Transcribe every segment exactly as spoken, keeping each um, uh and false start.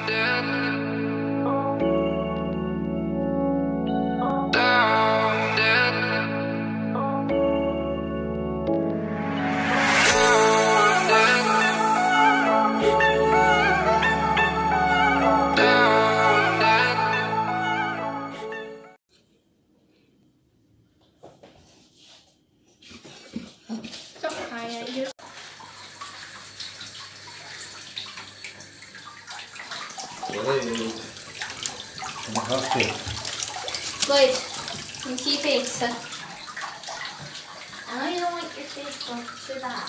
Lloyd, you keep it. I know you don't want your face to do that.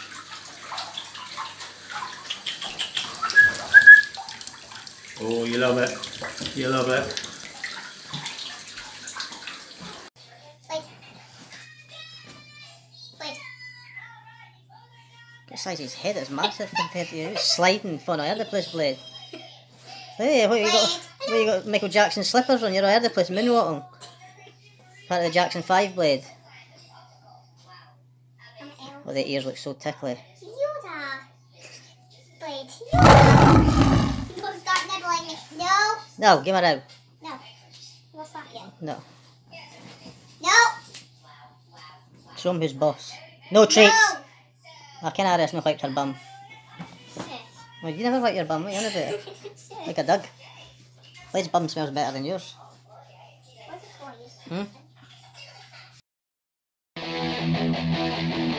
Oh, you love it. You love it. Wait. Wait. The size of his head is massive compared to you. He's sliding fun all over the place, Blade. Hey, what you got? What you got? Michael Jackson slippers on? You're all over the place moonwalking. Part of the Jackson five, Blade. Oh, the ears look so tickly. Yoda. Blade. Yoda. You stop nibbling me. No. No, give her out. No. What's that again? No. No. Show him who's boss. No treats. No. I can't have this, no wiped her bum. Well, you never wipe your bum, what are you on about? Like a dog. Blade's bum smells better than yours. What's it for you? Hmm?